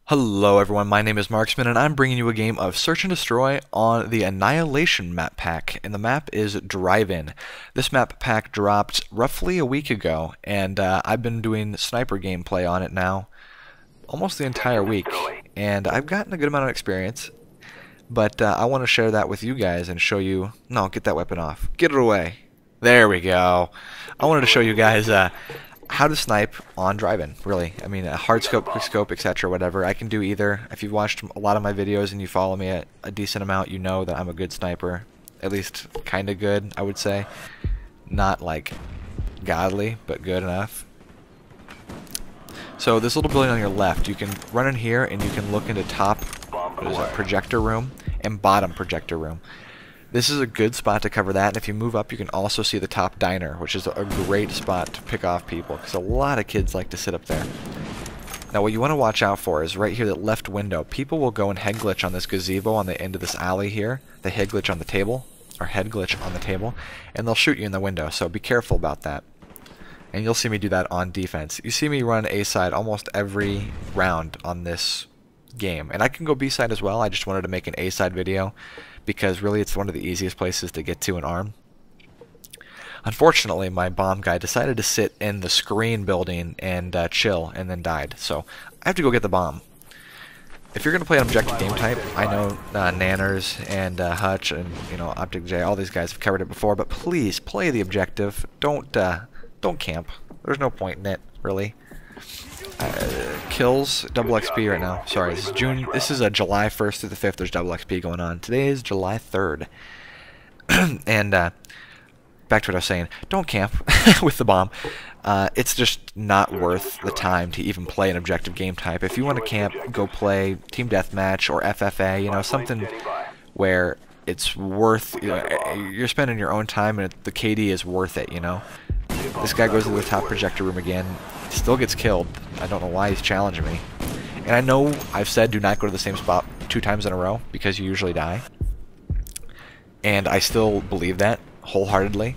Hello everyone, my name is Marksman and I'm bringing you a game of Search and Destroy on the Annihilation map pack, and the map is Drive-In. This map pack dropped roughly a week ago, and I've been doing sniper gameplay on it now almost the entire week, and I've gotten a good amount of experience, but I want to share that with you guys and show you... No, get that weapon off. Get it away. There we go. I wanted to show you guys how to snipe on Drive-In, really. I mean, a hard scope, quick scope, etc., whatever. I can do either. If you've watched a lot of my videos and you follow me a decent amount, you know that I'm a good sniper. At least kind of good, I would say. Not like godly, but good enough. So this little building on your left, you can run in here and you can look into top projector room and bottom projector room. This is a good spot to cover that, and if you move up you can also see the top diner, which is a great spot to pick off people, because a lot of kids like to sit up there. Now what you want to watch out for is right here, that left window. People will go and head glitch on this gazebo on the end of this alley here. They head glitch on the table, or head glitch on the table, and they'll shoot you in the window, so be careful about that. And you'll see me do that on defense. You see me run A side almost every round on this game, and I can go B side as well. I just wanted to make an A side video because really it's one of the easiest places to get to an arm. Unfortunately, my bomb guy decided to sit in the screen building and chill, and then died, so I have to go get the bomb. If you're going to play an objective game type, I know Nanners and Hutch and Optic J, all these guys have covered it before, but please play the objective. Don't camp. There's no point in it, really. Kills, double XP right now. Sorry, this is June. This is July 1st through the 5th. There's double XP going on. Today is July 3rd. And back to what I was saying. Don't camp with the bomb. It's just not worth the time to even play an objective game type. If you want to camp, go play Team Deathmatch or FFA. Something where it's worth. You're spending your own time, and the KD is worth it. This guy goes to the top projector room again. Still gets killed. I don't know why he's challenging me. And I know I've said do not go to the same spot 2 times in a row because you usually die. And I still believe that wholeheartedly.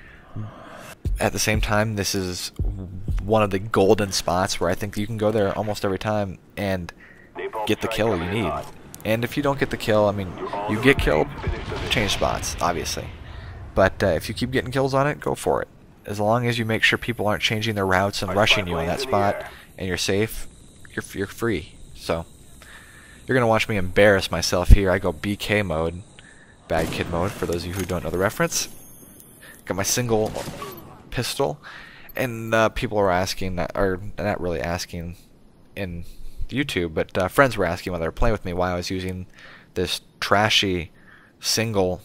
At the same time, this is one of the golden spots where I think you can go there almost every time and get the kill you need. And if you don't get the kill, I mean, you get killed, change spots, obviously. But if you keep getting kills on it, go for it. As long as you make sure people aren't changing their routes and rushing you in that spot, and you're safe, you're free. So, you're going to watch me embarrass myself here. I go BK mode, bad kid mode, for those of you who don't know the reference. Got my single pistol, and people are asking, or not really asking in YouTube, but friends were asking while they were playing with me why I was using this trashy single,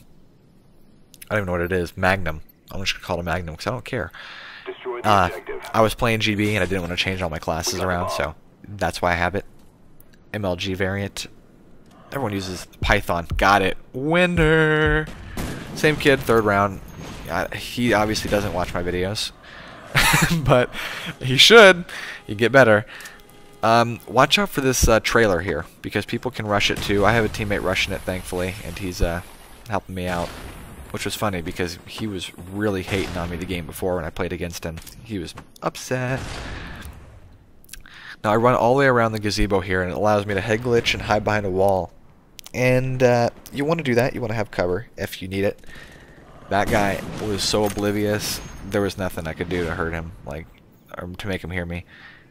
I don't even know what it is, Magnum. I'm just going to call it a Magnum because I don't care. I was playing GB and I didn't want to change all my classes around, so that's why I have it. MLG variant. Everyone uses Python. Got it. Winner! Same kid, 3rd round. He obviously doesn't watch my videos. But he should. You get better. Watch out for this trailer here because people can rush it too. I have a teammate rushing it, thankfully, and he's helping me out. Which was funny because he was really hating on me the game before when I played against him. He was upset. Now I run all the way around the gazebo here, and it allows me to head glitch and hide behind a wall. And you want to do that. You want to have cover if you need it. That guy was so oblivious. There was nothing I could do to hurt him, or to make him hear me.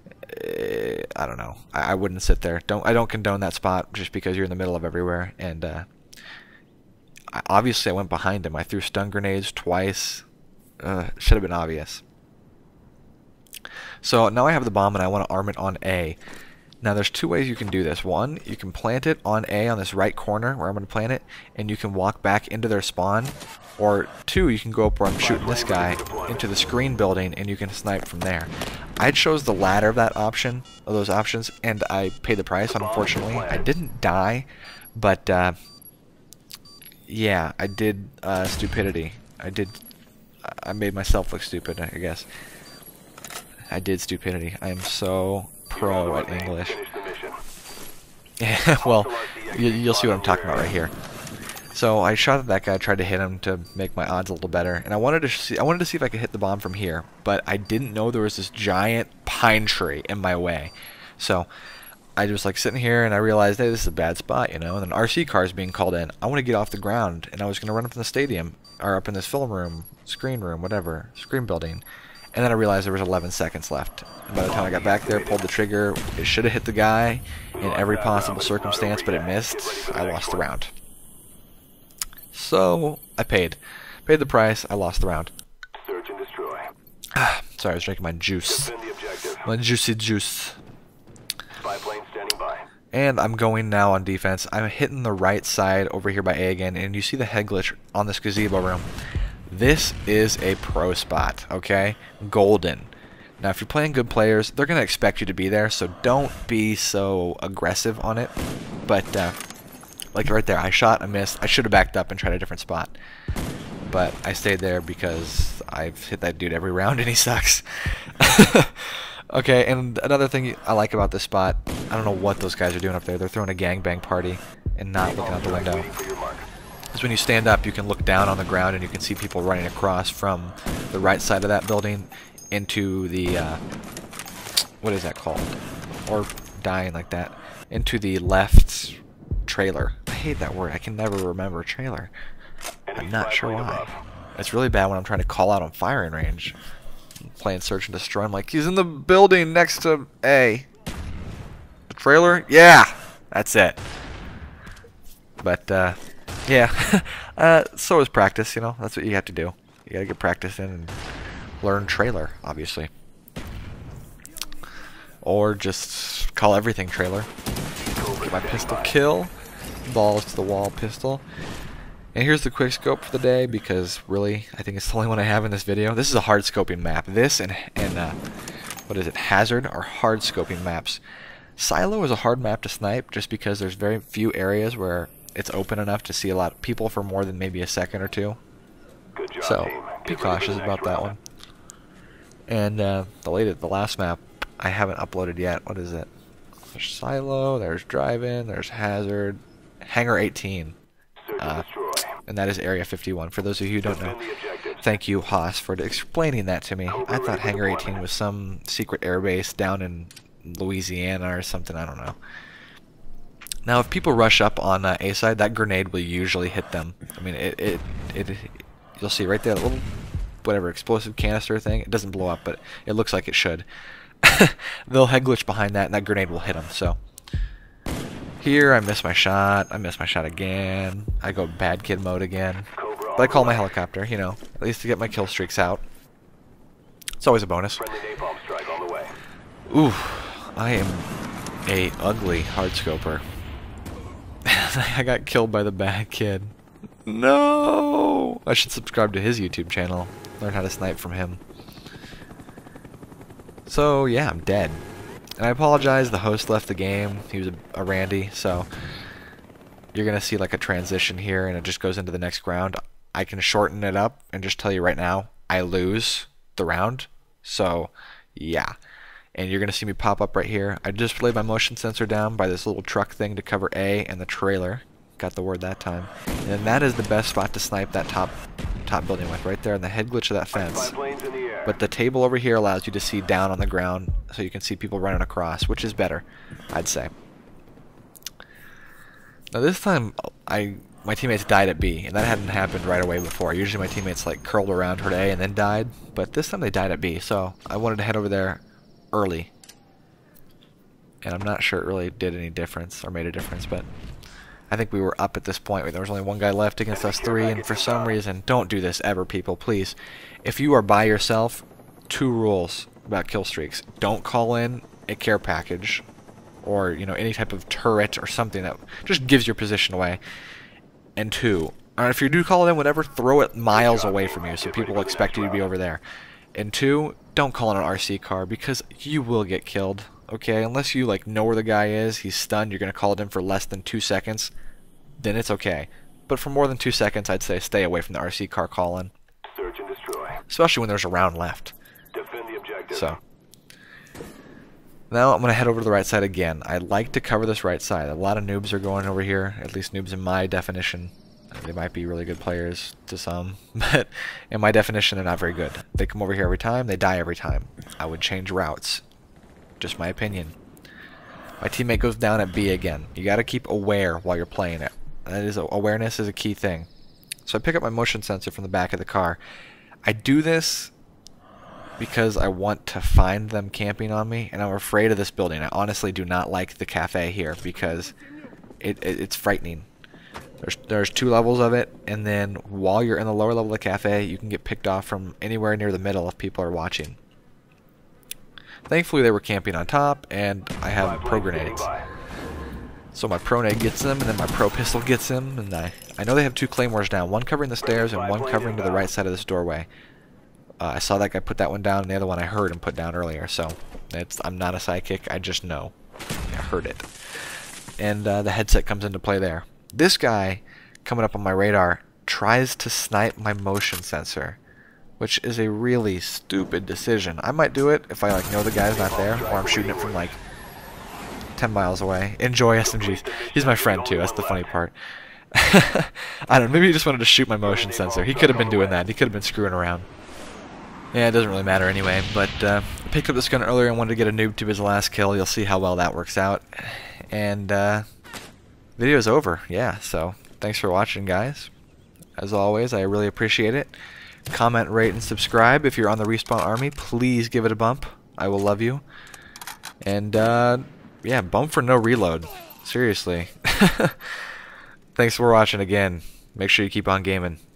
I don't know. I wouldn't sit there. I don't condone that spot just because you're in the middle of everywhere. And obviously I went behind him. I threw stun grenades twice. Should have been obvious. So now I have the bomb and I want to arm it on A. Now there's 2 ways you can do this. One, you can plant it on A on this right corner where I'm going to plant it, and you can walk back into their spawn. Or 2, you can go up where I'm shooting this guy into the screen building and you can snipe from there. I chose the latter of those options, and I paid the price. Unfortunately, I didn't die, but yeah, I did stupidity. I made myself look stupid, I guess. I did stupidity. I am so pro at English. Yeah, well, you'll see what I'm talking about right here. So I shot at that guy, tried to hit him to make my odds a little better, and I wanted to see if I could hit the bomb from here, but I didn't know there was this giant pine tree in my way. So I was like sitting here and I realized, hey, this is a bad spot, you know. And then RC cars being called in. I want to get off the ground, and I was gonna run up in the stadium or up in this film room, screen room, whatever, screen building. And then I realized there was 11 seconds left. And by the time I got back there, pulled the trigger, it should have hit the guy in every possible circumstance, but it missed. I lost the round. So I paid the price. I lost the round. Search and destroy. Sorry, I was drinking my juice, my juicy juice. Spy plane standing by. And I'm going now on defense. I'm hitting the right side over here by A again, and you see the head glitch on this gazebo room. This is a pro spot, okay? Golden. Now, if you're playing good players, they're going to expect you to be there, so don't be so aggressive on it. But, like right there, I shot, I missed. I should have backed up and tried a different spot. But I stayed there because I've hit that dude every round and he sucks. Okay, and another thing I like about this spot, I don't know what those guys are doing up there. They're throwing a gangbang party and not looking out the window. Because when you stand up, you can look down on the ground and you can see people running across from the right side of that building into the, what is that called? Or dying like that. Into the left trailer. I hate that word. I can never remember trailer. I'm not sure why. It's really bad when I'm trying to call out on firing range. I'm playing Search and Destroy. I'm like, he's in the building next to A. The trailer? Yeah! That's it. But, yeah. So is practice, you know? That's what you have to do. You gotta get practice in and learn trailer, obviously. Or just call everything trailer. Get my pistol kill. Balls to the wall pistol. And here's the quick scope for the day, because really, I think it's the only one I have in this video. This is a hard scoping map. This and what is it, Hazard are hard scoping maps. Silo is a hard map to snipe just because there's very few areas where it's open enough to see a lot of people for more than maybe a second or two. Good job, So team. be cautious about that one. And the last map I haven't uploaded yet. What is it? There's Silo, there's Drive-In, there's Hazard, Hangar 18. And that is Area 51. For those of you who don't know, thank you, Haas, for explaining that to me. I thought Hangar 18 was some secret airbase down in Louisiana or something. I don't know. Now, if people rush up on A side, that grenade will usually hit them. I mean, you'll see right there, a little, whatever, explosive canister thing. It doesn't blow up, but it looks like it should. They'll head glitch behind that, and that grenade will hit them. So here, I miss my shot. I miss my shot again. I go bad kid mode again. But I call my helicopter, you know, at least to get my kill streaks out. It's always a bonus. Ooh, I am a ugly hardscoper. I got killed by the bad kid. No! I should subscribe to his YouTube channel. Learn how to snipe from him. So, yeah, I'm dead. And I apologize, the host left the game. He was a Randy, so you're going to see like a transition here and it just goes into the next round. I can shorten it up and just tell you right now, I lose the round. So, yeah. And you're going to see me pop up right here. I just laid my motion sensor down by this little truck thing to cover A and the trailer. Got the word that time. And that is the best spot to snipe that top building with, right there in the head glitch of that fence. But the table over here allows you to see down on the ground, so you can see people running across, which is better, I'd say. Now this time, my teammates died at B, and that hadn't happened right away before. Usually my teammates like curled around toward A and then died, but this time they died at B, so I wanted to head over there early. And I'm not sure it really did any difference, or made a difference, but I think we were up at this point. There was only one guy left against us three, and for some reason, don't do this ever, people, please. If you are by yourself, 2 rules about kill streaks. Don't call in a care package, or, you know, any type of turret or something that just gives your position away. And 2, or if you do call it in, whatever, throw it miles away from you, so people will expect you to be over there. And 2, don't call in an RC car, because you will get killed. Okay, unless you like know where the guy is, he's stunned, you're going to call it in for less than 2 seconds, then it's okay. But for more than 2 seconds, I'd say stay away from the RC car call-in. Search and destroy. Especially when there's a round left. Defend the objective. So, now I'm going to head over to the right side again. I like to cover this right side. A lot of noobs are going over here, at least noobs in my definition. They might be really good players to some, but in my definition, they're not very good. They come over here every time, they die every time. I would change routes. Just my opinion. My teammate goes down at B again. You got to keep aware while you're playing it. Awareness is a key thing. So I pick up my motion sensor from the back of the car. I do this because I want to find them camping on me, and I'm afraid of this building. I honestly do not like the cafe here because it's frightening. There's 2 levels of it, and then while you're in the lower level of the cafe, you can get picked off from anywhere near the middle if people are watching. Thankfully, they were camping on top, and I have pro grenades. So my pro nade gets them, and then my pro pistol gets them, and I know they have 2 claymores down, one covering the stairs and one covering to the right side of this doorway. I saw that guy put that one down, and the other one I heard him put down earlier, so I'm not a psychic, I just know. I heard it. And the headset comes into play there. This guy, coming up on my radar, tries to snipe my motion sensor, which is a really stupid decision. I might do it if I know the guy's not there, or I'm shooting it from 10 miles away. Enjoy SMGs. He's my friend too, that's the funny part. I don't know, maybe he just wanted to shoot my motion sensor. He could have been doing that, he could have been screwing around. Yeah, it doesn't really matter anyway, but I picked up this gun earlier and wanted to get a noob to his last kill. You'll see how well that works out. And video's over, yeah, so thanks for watching, guys. As always, I really appreciate it. Comment, rate, and subscribe. If you're on the Respawn Army, please give it a bump. I will love you. And, yeah, bump for no reload. Seriously. Thanks for watching again. Make sure you keep on gaming.